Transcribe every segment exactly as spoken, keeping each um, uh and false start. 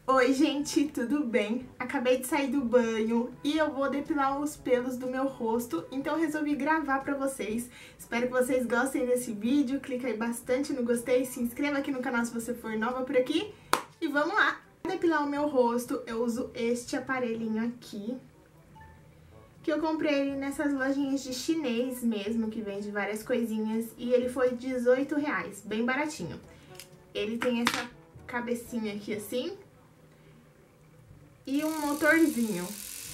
Oi gente, tudo bem? Acabei de sair do banho e eu vou depilar os pelos do meu rosto, então eu resolvi gravar pra vocês. Espero que vocês gostem desse vídeo, clica aí bastante no gostei, se inscreva aqui no canal se você for nova por aqui e vamos lá! Para depilar o meu rosto eu uso este aparelhinho aqui, que eu comprei nessas lojinhas de chinês mesmo, que vende várias coisinhas, e ele foi dezoito reais, bem baratinho. Ele tem essa cabecinha aqui assim, e um motorzinho.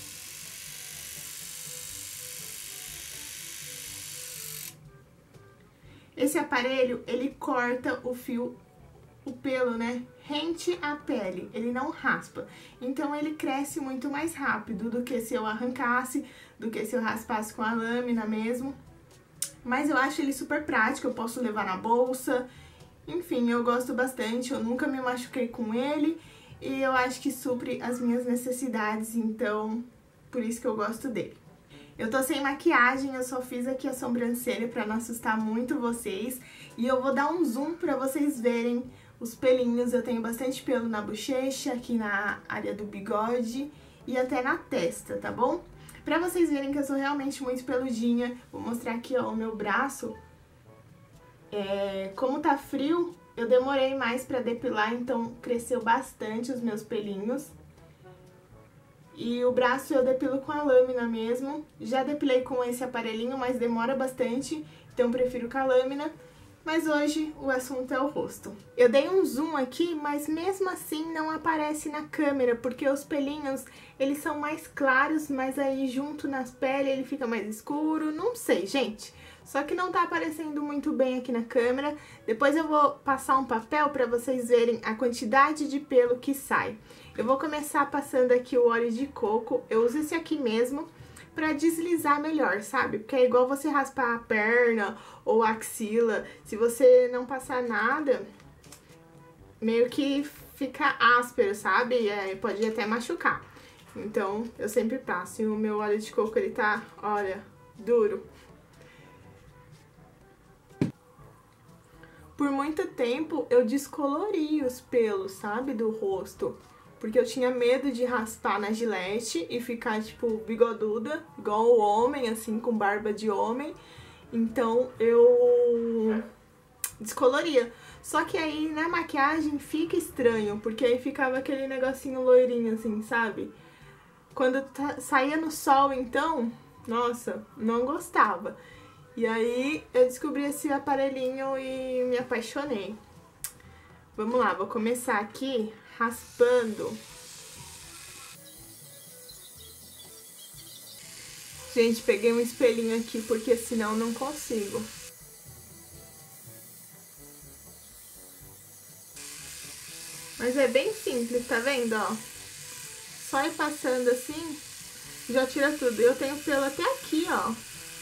Esse aparelho, ele corta o fio, o pelo, né, rente à pele, ele não raspa. Então ele cresce muito mais rápido do que se eu arrancasse, do que se eu raspasse com a lâmina mesmo. Mas eu acho ele super prático, eu posso levar na bolsa. Enfim, eu gosto bastante, eu nunca me machuquei com ele. E eu acho que supre as minhas necessidades, então por isso que eu gosto dele. Eu tô sem maquiagem, eu só fiz aqui a sobrancelha pra não assustar muito vocês. E eu vou dar um zoom pra vocês verem os pelinhos. Eu tenho bastante pelo na bochecha, aqui na área do bigode e até na testa, tá bom? Pra vocês verem que eu sou realmente muito peludinha, vou mostrar aqui, ó, o meu braço. É, como tá frio, eu demorei mais pra depilar, então cresceu bastante os meus pelinhos. E o braço eu depilo com a lâmina mesmo. Já depilei com esse aparelhinho, mas demora bastante, então prefiro com a lâmina. Mas hoje o assunto é o rosto. Eu dei um zoom aqui, mas mesmo assim não aparece na câmera, porque os pelinhos, eles são mais claros, mas aí junto nas peles ele fica mais escuro, não sei, gente. Só que não tá aparecendo muito bem aqui na câmera. Depois eu vou passar um papel pra vocês verem a quantidade de pelo que sai. Eu vou começar passando aqui o óleo de coco. Eu uso esse aqui mesmo pra deslizar melhor, sabe? Porque é igual você raspar a perna ou a axila. Se você não passar nada, meio que fica áspero, sabe? É, pode até machucar. Então, eu sempre passo. E o meu óleo de coco, ele tá, olha, duro. Por muito tempo eu descolori os pelos, sabe, do rosto. Porque eu tinha medo de raspar na gilete e ficar, tipo, bigoduda, igual o homem, assim, com barba de homem. Então eu descoloria. Só que aí na maquiagem fica estranho, porque aí ficava aquele negocinho loirinho, assim, sabe? Quando tá, saía no sol, então, nossa, não gostava. E aí eu descobri esse aparelhinho e me apaixonei. Vamos lá, vou começar aqui raspando. Gente, peguei um espelhinho aqui porque senão não consigo. Mas é bem simples, tá vendo, ó? Só ir passando assim, já tira tudo. Eu tenho pelo até aqui, ó.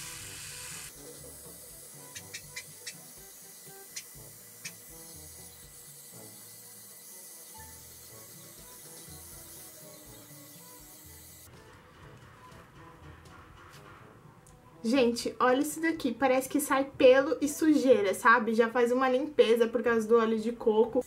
Gente, olha isso daqui, parece que sai pelo e sujeira, sabe? Já faz uma limpeza por causa do óleo de coco.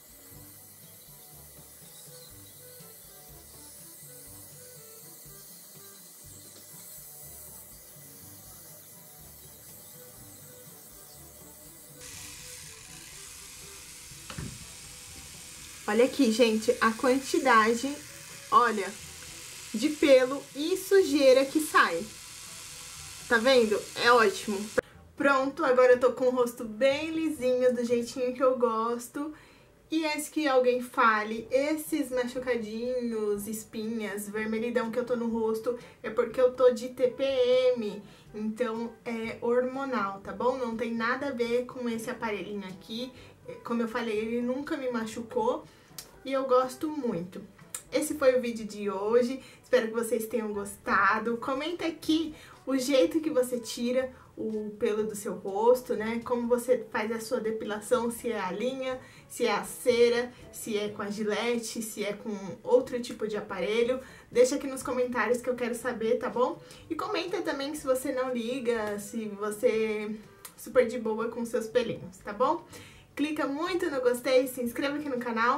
Olha aqui, gente, a quantidade, olha, de pelo e sujeira que sai. Tá vendo? É ótimo. Pronto, agora eu tô com o rosto bem lisinho, do jeitinho que eu gosto. E antes que alguém fale, esses machucadinhos, espinhas, vermelhidão que eu tô no rosto é porque eu tô de T P M, então é hormonal, tá bom? Não tem nada a ver com esse aparelhinho aqui. Como eu falei, ele nunca me machucou e eu gosto muito. Esse foi o vídeo de hoje, espero que vocês tenham gostado. Comenta aqui o jeito que você tira o pelo do seu rosto, né? Como você faz a sua depilação, se é a linha, se é a cera, se é com a gilete, se é com outro tipo de aparelho. Deixa aqui nos comentários que eu quero saber, tá bom? E comenta também se você não liga, se você é super de boa com seus pelinhos, tá bom? Clica muito no gostei, se inscreva aqui no canal.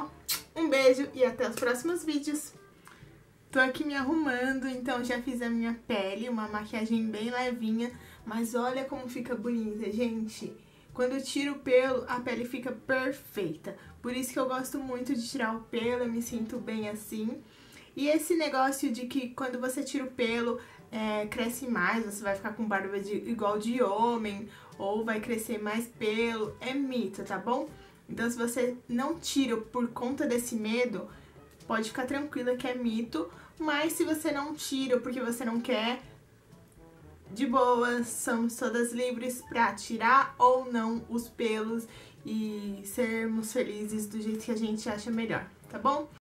Um beijo e até os próximos vídeos. Tô aqui me arrumando, então já fiz a minha pele, uma maquiagem bem levinha, mas olha como fica bonita, gente. Quando eu tiro o pelo, a pele fica perfeita. Por isso que eu gosto muito de tirar o pelo, eu me sinto bem assim. E esse negócio de que quando você tira o pelo, é, cresce mais, você vai ficar com barba de, igual de homem, ou vai crescer mais pelo, é mito, tá bom? Então se você não tira por conta desse medo, pode ficar tranquila que é mito, mas se você não tira porque você não quer, de boa, somos todas livres pra tirar ou não os pelos e sermos felizes do jeito que a gente acha melhor, tá bom?